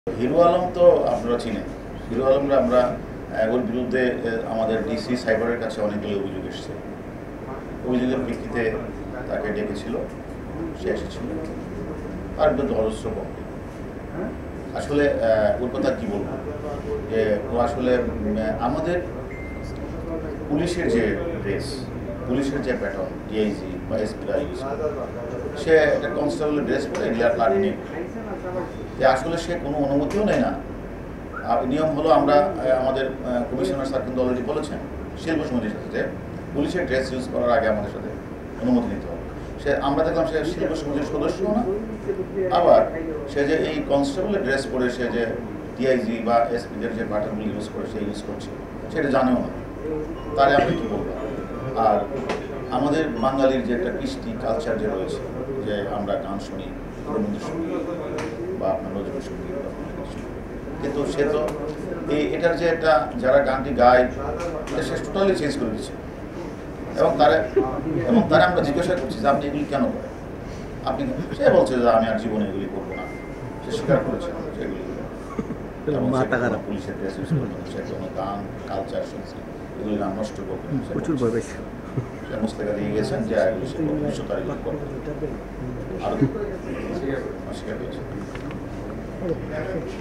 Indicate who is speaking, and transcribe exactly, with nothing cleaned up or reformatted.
Speaker 1: Hero Alam তো আপনারা চিনেন। হিরো আলমরা আমরা ওর বিরুদ্ধে আমাদের ডিসি সাইবারের কাছে অনেকগুলো অভিযোগ এসেছে। অভিযোগের প্রেক্ষিতে তাকে ডেকেছিল, সে এসেছিল, তার বিরুদ্ধে অজস্র বক্তব্য। আসলে ওর কথা কী বলবো, যে ও আসলে আমাদের পুলিশের যে ড্রেস, পুলিশের যে প্যাটার্ন, ডিআইজি বা এসপিরা ইউজ করে, সে একটা কনস্টেবলের ড্রেস পরে এগুলার লাঠি নিয়ে যে আসলে সে কোনো অনুমতিও নেয় না। আর নিয়ম হলো, আমরা আমাদের কমিশনার স্যার কিন্তু অলরেডি বলেছেন শিল্প সমিতির সাথে যে পুলিশের ড্রেস ইউজ করার আগে আমাদের সাথে অনুমতি নিতে হবে। সে আমরা দেখলাম সে শিল্প সমিতির সদস্যও না, আবার সে যে এই কনস্টেবলের ড্রেস পরে সে যে ডিআইজি বা এসপিদের যে বাটনগুলো ইউজ করে সে ইউজ করছে, সেটা জানেও না। তাহলে আমি কী বলবো? আর আমাদের বাঙালির যে একটা কৃষ্টি কালচার যে রয়েছে, যে আমরা গান শুনি, রবীন্দ্রসঙ্গীত বা আপনার নজরুল সঙ্গীত, কিন্তু সে তো এই এটার যে একটা যারা গানটি গায় এটা সে টোটালি চেঞ্জ করে দিচ্ছে। এবং তারা এবং তারা আমরা জিজ্ঞাসা করছি যে আপনি এগুলি কেন করেন, আপনি সে বলছে যে আমি আর জীবনে এগুলি করবো না, সে স্বীকার করেছে সেগুলি। পুলিশের ড্রেস ইউজ করবেন, সে কোনো গান কালচার সংস্কৃতি এগুলি গান নষ্ট করবেন, প্রচুর ভয় সে মুস্তাকা দিয়ে গেছেন যে এগুলি সে ভবিষ্যৎ আর এগুলি করবে আরও অস্বীকার করেছে।